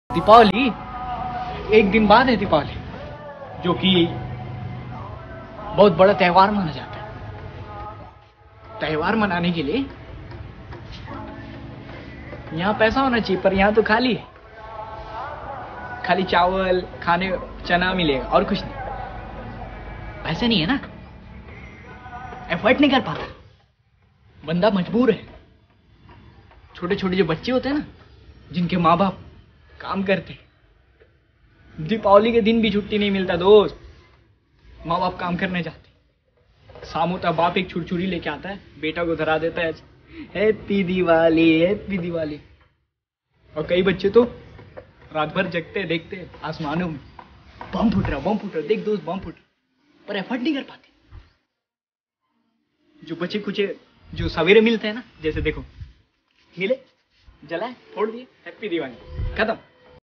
दीपावली एक दिन बाद है दीपावली, जो कि बहुत बड़ा त्योहार माना जाता है। त्योहार मनाने के लिए यहाँ पैसा होना चाहिए, पर यहाँ तो खाली है। खाली चावल खाने चना मिलेगा और कुछ नहीं। पैसे नहीं है ना, एफर्ट नहीं कर पाता बंदा, मजबूर है। छोटे छोटे जो बच्चे होते हैं ना, जिनके माँ बाप काम करते हैं, दीपावली के दिन भी छुट्टी नहीं मिलता दोस्त। माँ बाप काम करने जाते, शाम होता बाप एक छुरछुरी लेके आता है, बेटा को धरा देता है, हैप्पी दिवाली हैप्पी दिवाली। और कई बच्चे तो रात भर जगते देखते हैं आसमानों में बम फूट रहा, देख दोस्त बम फूट रहा, पर एफर्ट नहीं कर पाते। जो बचे कुछ जो सवेरे मिलते हैं ना, जैसे देखो मिले, जलाए, फोड़ दिए, हैप्पी दिवाली, खत्म।